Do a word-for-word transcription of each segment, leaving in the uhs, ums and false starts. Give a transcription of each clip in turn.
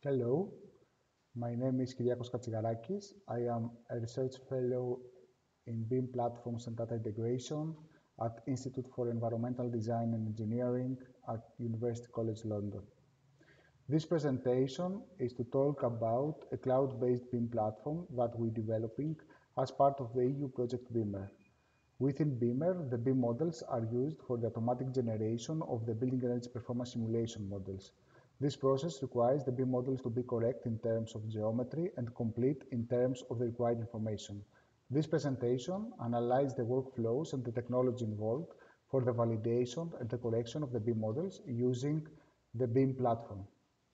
Hello, my name is Kyriakos Katsigarakis. I am a research fellow in B I M Platforms and Data Integration at Institute for Environmental Design and Engineering at University College London. This presentation is to talk about a cloud-based B I M platform that we're developing as part of the E U project BIMer. Within BIMer, the B I M models are used for the automatic generation of the building energy performance simulation models. This process requires the B I M models to be correct in terms of geometry and complete in terms of the required information. This presentation analyzes the workflows and the technology involved for the validation and the correction of the B I M models using the B I M platform.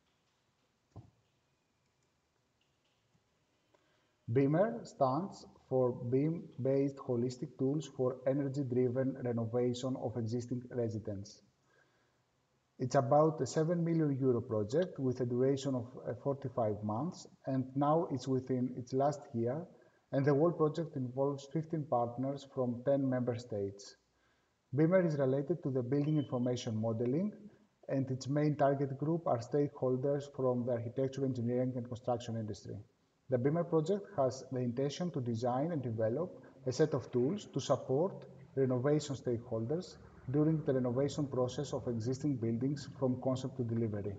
BIMer stands for B I M-based holistic tools for energy-driven renovation of existing residents. It's about a seven million euro project with a duration of forty-five months, and now it's within its last year, and the whole project involves fifteen partners from ten member states. BIMer is related to the building information modeling, and its main target group are stakeholders from the architecture, engineering, and construction industry. The BIMer project has the intention to design and develop a set of tools to support renovation stakeholders during the renovation process of existing buildings from concept to delivery.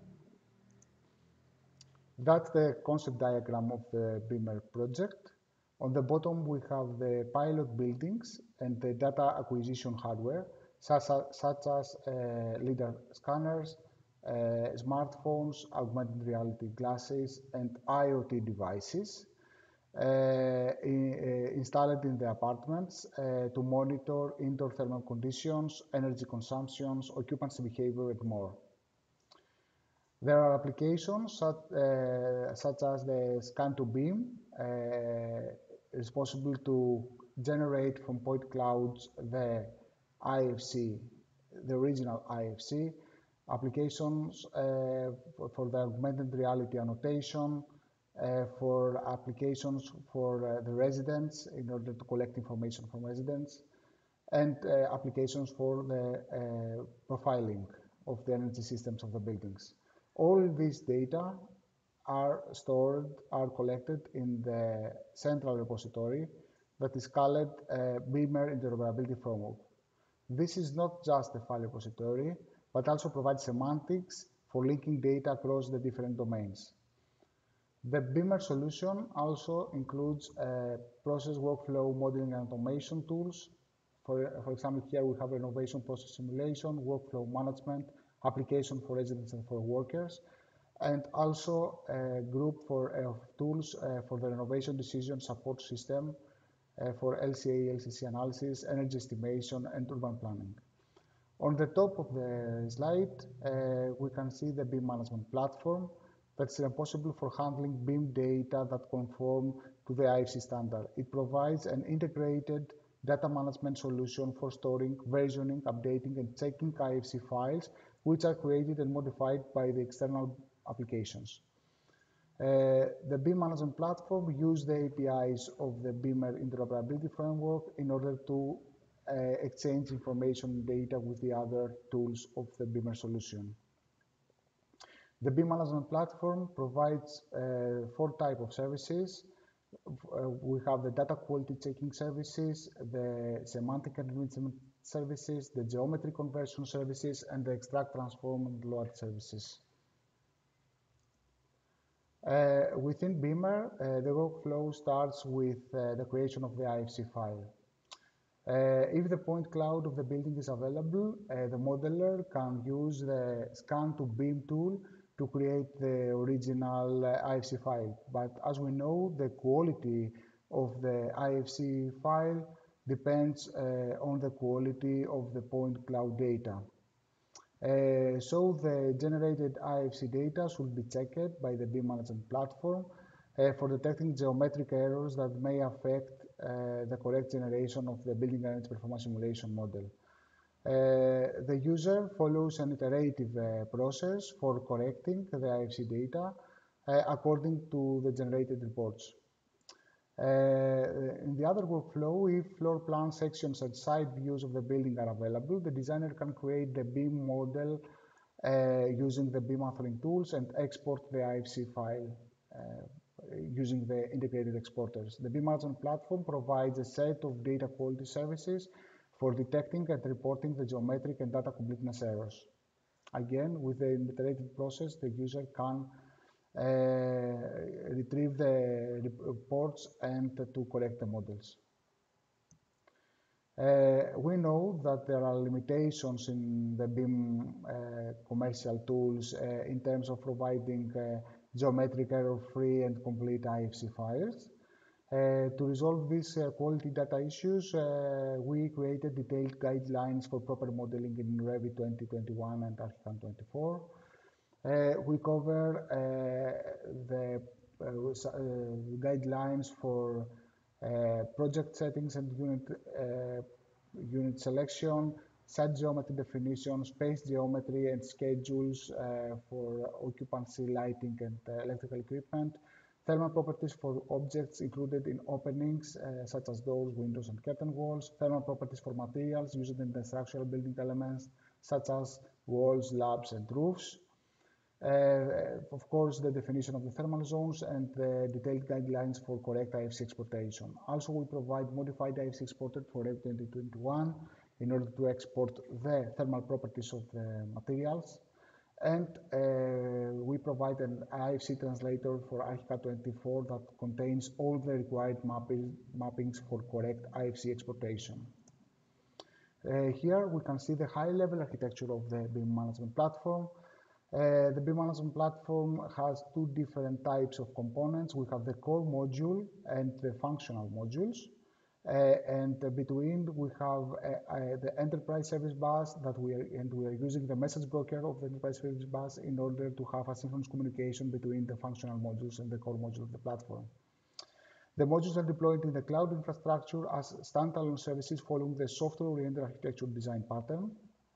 That's the concept diagram of the BIMer project. On the bottom, we have the pilot buildings and the data acquisition hardware, such as, such as uh, LiDAR scanners, uh, smartphones, augmented reality glasses, and IoT devices. Uh, in, uh, installed in the apartments uh, to monitor indoor thermal conditions, energy consumptions, occupancy behavior, and more. There are applications such, uh, such as the scan to B I M, uh, responsible to generate from point clouds the I F C, the original I F C, applications uh, for, for the augmented reality annotation, Uh, for applications for uh, the residents in order to collect information from residents, and uh, applications for the uh, profiling of the energy systems of the buildings. All these data are stored, are collected in the central repository that is called uh, BIMer Interoperability Framework. This is not just a file repository, but also provides semantics for linking data across the different domains. The BIMer solution also includes uh, process workflow modeling and automation tools. For, for example, here we have renovation process simulation, workflow management, application for residents and for workers, and also a group for uh, tools uh, for the renovation decision support system uh, for L C A, L C C analysis, energy estimation, and urban planning. On the top of the slide, uh, we can see the B I M Management Platform that's responsible for handling B I M data that conform to the I F C standard. It provides an integrated data management solution for storing, versioning, updating, and checking I F C files, which are created and modified by the external applications. Uh, the B I M Management Platform uses the A P Is of the BIMer Interoperability Framework in order to uh, exchange information and data with the other tools of the BIMer solution. The B I M Management Platform provides uh, four types of services. Uh, we have the data quality checking services, the semantic enrichment services, the geometry conversion services, and the extract, transform, and load services. Uh, within BIMer, uh, the workflow starts with uh, the creation of the I F C file. Uh, if the point cloud of the building is available, uh, the modeler can use the scan to B I M tool to create the original uh, I F C file. But as we know, the quality of the I F C file depends uh, on the quality of the point cloud data. Uh, so the generated I F C data should be checked by the B I M Management Platform uh, for detecting geometric errors that may affect uh, the correct generation of the building energy performance simulation model. Uh, the user follows an iterative uh, process for correcting the I F C data uh, according to the generated reports. Uh, in the other workflow, if floor plan sections and side views of the building are available, the designer can create the B I M model uh, using the B I M authoring tools and export the I F C file uh, using the integrated exporters. The B I M Management Platform provides a set of data quality services for detecting and reporting the geometric and data completeness errors. Again, with the iterative process, the user can uh, retrieve the reports and to correct the models. Uh, we know that there are limitations in the B I M uh, commercial tools uh, in terms of providing uh, geometric error-free and complete I F C files. Uh, to resolve these uh, quality data issues, uh, we created detailed guidelines for proper modeling in Revit twenty twenty-one and Archicad twenty-four. Uh, we cover uh, the uh, uh, guidelines for uh, project settings and unit, uh, unit selection, site geometry definition, space geometry, and schedules uh, for occupancy, lighting, and uh, electrical equipment. Thermal properties for objects included in openings, uh, such as doors, windows, and curtain walls. Thermal properties for materials used in the structural building elements, such as walls, slabs, and roofs. Uh, of course, the definition of the thermal zones and the detailed guidelines for correct I F C exportation. Also, we provide modified I F C exported for Revit twenty twenty-one in order to export the thermal properties of the materials. And uh, we provide an I F C translator for Archicad twenty-four that contains all the required mapping, mappings for correct I F C exportation. Uh, here we can see the high-level architecture of the B I M Management Platform. Uh, the B I M Management Platform has two different types of components. We have the core module and the functional modules. Uh, and uh, between we have uh, uh, the enterprise service bus that we are, and we are using the message broker of the enterprise service bus in order to have asynchronous communication between the functional modules and the core module of the platform. The modules are deployed in the cloud infrastructure as standalone services following the software-oriented architecture design pattern.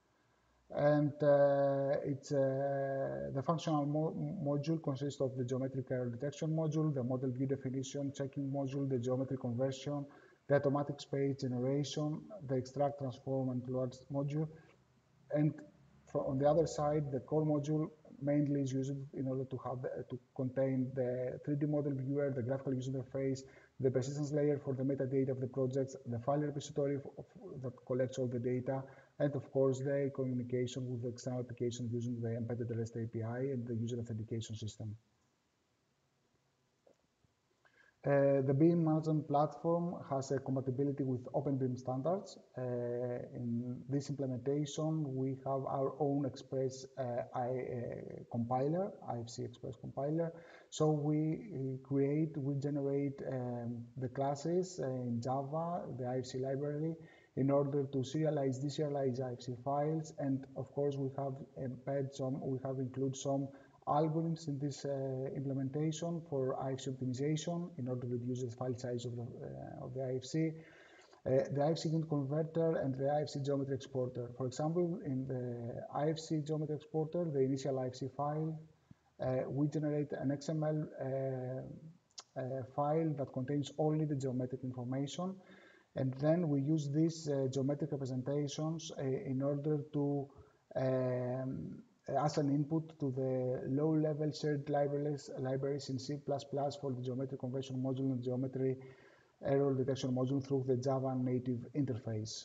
And uh, it's, uh, the functional mo module consists of the geometric error detection module, the model view definition checking module, the geometry conversion, the automatic space generation, the extract, transform, and load module. And for, on the other side, the core module mainly is used in order to have the, to contain the three D model viewer, the graphical user interface, the persistence layer for the metadata of the projects, the file repository of, that collects all the data, and of course the communication with the external application using the embedded REST A P I and the user authentication system. Uh, the B I M Management Platform has a compatibility with Open B I M standards. Uh, in this implementation, we have our own Express uh, I, uh, compiler, I F C Express compiler. So we create, we generate um, the classes uh, in Java, the I F C library, in order to serialize, deserialize I F C files. And of course, we have embed some, we have included some algorithms in this uh, implementation for I F C optimization in order to reduce the file size of the, uh, of the I F C, uh, the I F C unit converter, and the I F C geometry exporter. For example, in the I F C geometry exporter, the initial I F C file, uh, we generate an X M L uh, uh, file that contains only the geometric information, and then we use these uh, geometric representations uh, in order to um, as an input to the low-level shared libraries, libraries in C plus plus for the geometry conversion module and geometry error detection module through the Java native interface.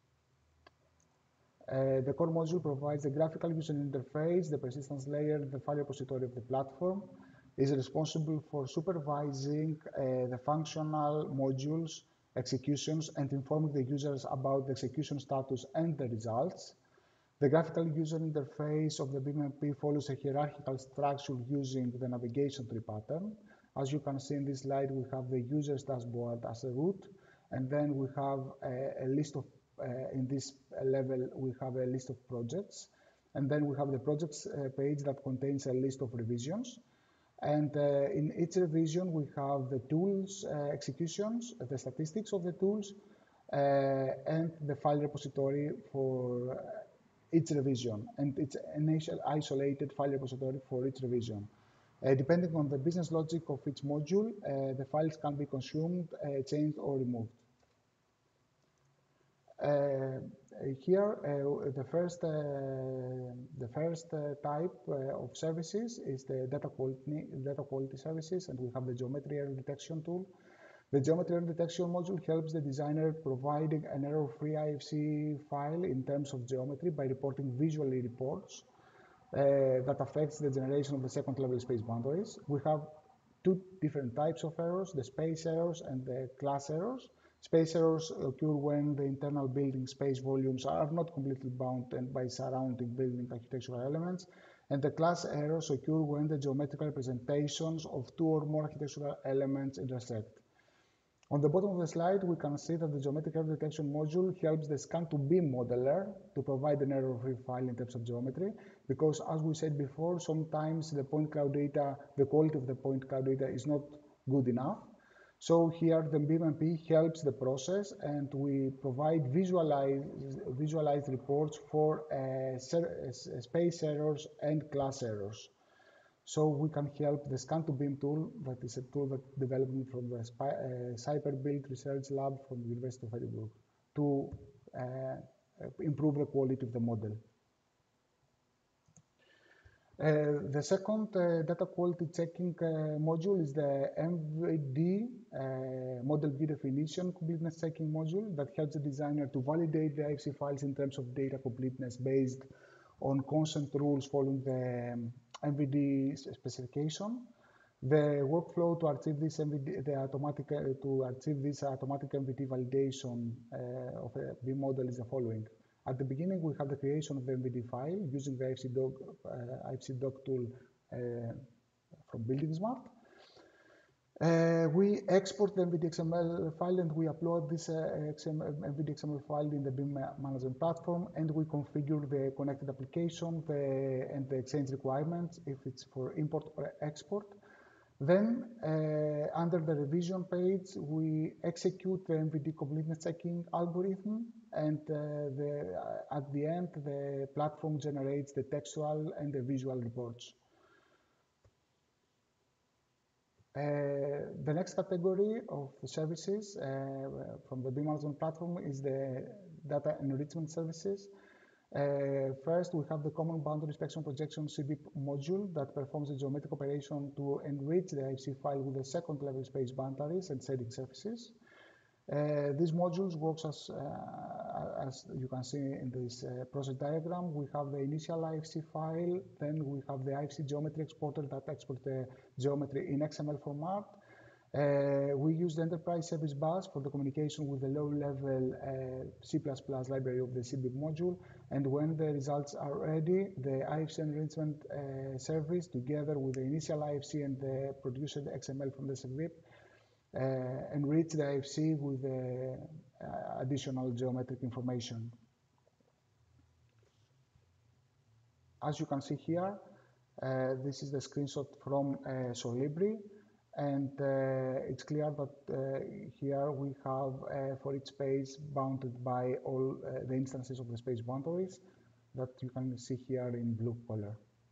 Uh, the core module provides the graphical user interface, the persistence layer, the file repository of the platform, is responsible for supervising uh, the functional modules, executions, and informing the users about the execution status and the results. The graphical user interface of the B I M P follows a hierarchical structure using the navigation tree pattern. As you can see in this slide, we have the user's dashboard as a root, and then we have a, a list of, uh, in this level, we have a list of projects, and then we have the projects uh, page that contains a list of revisions. And uh, in each revision, we have the tools uh, executions, the statistics of the tools, uh, and the file repository for each revision, and it's an isolated file repository for each revision. Uh, depending on the business logic of each module, uh, the files can be consumed, uh, changed, or removed. Uh, here, uh, the first, uh, the first uh, type uh, of services is the data quality, data quality services, and we have the geometry error detection tool. The geometry error detection module helps the designer providing an error-free I F C file in terms of geometry by reporting visually reports uh, that affects the generation of the second level space boundaries. We have two different types of errors, the space errors and the class errors. Space errors occur when the internal building space volumes are not completely bounded by surrounding building architectural elements, and the class errors occur when the geometrical representations of two or more architectural elements intersect. On the bottom of the slide, we can see that the geometric error detection module helps the scan to BIM modeler to provide an error-free file in terms of geometry, because as we said before, sometimes the point cloud data, the quality of the point cloud data is not good enough. So here the BIM M P helps the process, and we provide visualized, visualized reports for uh, space errors and class errors. So we can help the Scan to BIM tool, that is a tool that developed from the uh, Cyber-Built Research Lab from the University of Edinburgh, to uh, improve the quality of the model. Uh, the second uh, data quality checking uh, module is the M V D, uh, Model View Definition Completeness Checking module, that helps the designer to validate the I F C files in terms of data completeness based on consent rules following the um, M V D specification. The workflow to achieve this M V D, the automatic uh, to achieve this automatic M V D validation uh, of a BIM model is the following. At the beginning, we have the creation of the M V D file using the I F C doc, uh, I F C doc tool uh, from BuildingSmart. Uh, we export the M V D X M L file and we upload this uh, M V D X M L file in the BIM Management Platform, and we configure the connected application the, and the exchange requirements if it's for import or export. Then, uh, under the revision page, we execute the M V D completeness checking algorithm, and uh, the, uh, at the end, the platform generates the textual and the visual reports. Uh, the next category of services uh, from the BIM Management Platform is the data enrichment services. Uh, first, we have the Common Boundary Inspection Projection C B module that performs a geometric operation to enrich the I F C file with the second level space boundaries and shading surfaces. Uh, these modules works as, uh, as you can see in this uh, process diagram. We have the initial I F C file, then we have the I F C geometry exporter that exports the geometry in X M L format. Uh, we use the enterprise service bus for the communication with the low-level uh, C plus plus library of the C B module, and when the results are ready, the I F C enrichment uh, service, together with the initial I F C and the produced X M L from the C B, uh, enrich the I F C with the uh, additional geometric information. As you can see here, uh, this is the screenshot from uh, Solibri. And uh, it's clear that uh, here we have uh, for each space bounded by all uh, the instances of the space boundaries that you can see here in blue color.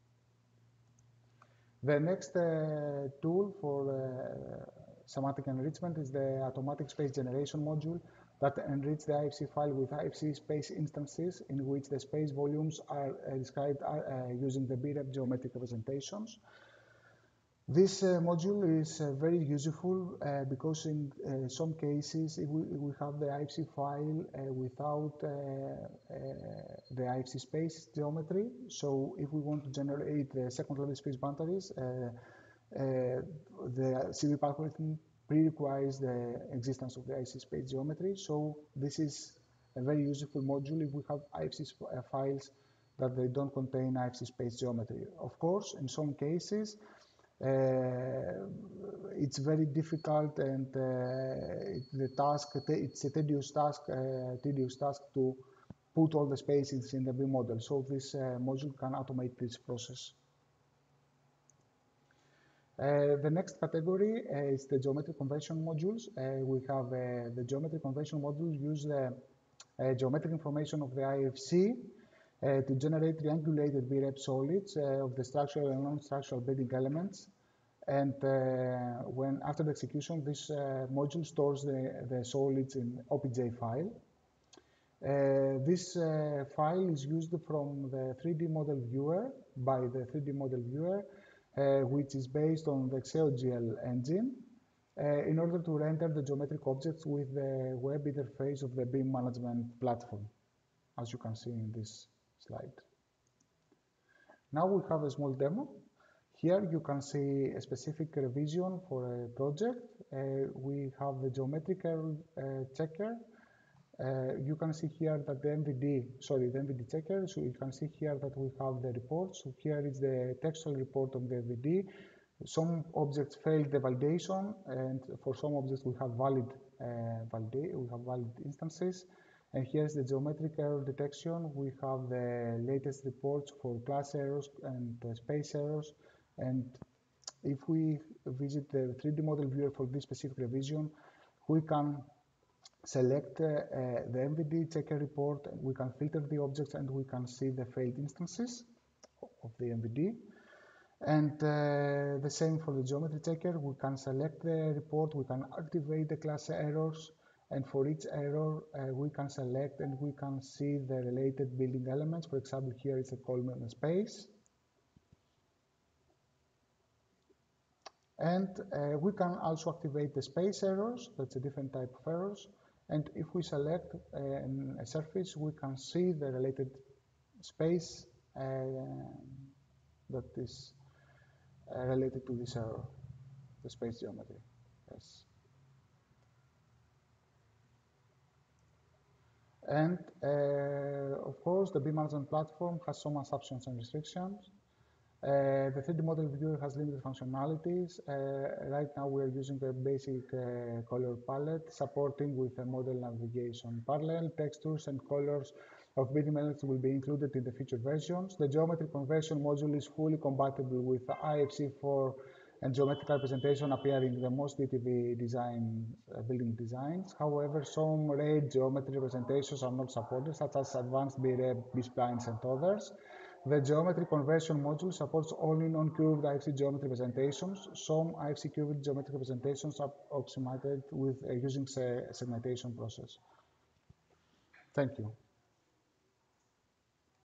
The next uh, tool for uh, semantic enrichment is the automatic space generation module that enriches the I F C file with I F C space instances in which the space volumes are uh, described uh, using the B R E P geometric representations. This uh, module is uh, very useful uh, because in uh, some cases we, we have the I F C file uh, without uh, uh, the I F C space geometry. So if we want to generate the second level space boundaries, uh, uh, the C B algorithm pre-requires the existence of the I F C space geometry. So this is a very useful module if we have I F C uh, files that they don't contain I F C space geometry. Of course, in some cases, Uh, it's very difficult, and uh, the task, it's a tedious task, uh, tedious task to put all the spaces in the BIM model. So this uh, module can automate this process. Uh, the next category uh, is the geometric conversion modules. Uh, we have uh, the geometric conversion module use the uh, geometric information of the I F C Uh, to generate triangulated B R E P solids uh, of the structural and non-structural building elements. And uh, when after the execution, this uh, module stores the, the solids in O P J file. Uh, this uh, file is used from the three D model viewer by the three D model viewer, uh, which is based on the X E O G L engine, uh, in order to render the geometric objects with the web interface of the B I M Management Platform, as you can see in this slide. Now we have a small demo. Here you can see a specific revision for a project. Uh, we have the geometrical uh, checker. Uh, you can see here that the M V D, sorry, the M V D checker, so you can see here that we have the reports. So here is the textual report on the M V D. Some objects failed the validation, and for some objects we have valid, uh, validate, we have valid instances. And here's the geometric error detection. We have the latest reports for class errors and uh, space errors. And if we visit the three D model viewer for this specific revision, we can select uh, uh, the M V D checker report, we can filter the objects, and we can see the failed instances of the M V D. And uh, the same for the geometry checker, we can select the report, we can activate the class errors, and for each error uh, we can select and we can see the related building elements. For example, here is a column and a space. And uh, we can also activate the space errors, that's a different type of errors. And if we select uh, a surface, we can see the related space uh, that is uh, related to this error, the space geometry. Yes. And uh, of course, the B I M Management Platform has some assumptions and restrictions. Uh, the three D model viewer has limited functionalities. Uh, right now we are using a basic uh, color palette, supporting with a model navigation. Parallel textures and colors of B I M elements will be included in the future versions. The geometry conversion module is fully compatible with the I F C four and geometrical representation appearing in the most D T V design, uh, building designs. However, some rare geometry representations are not supported, such as advanced B-rep, B-splines, and others. The geometry conversion module supports only non-curved I F C geometry representations. Some I F C curved geometry representations are approximated with uh, using a segmentation process. Thank you.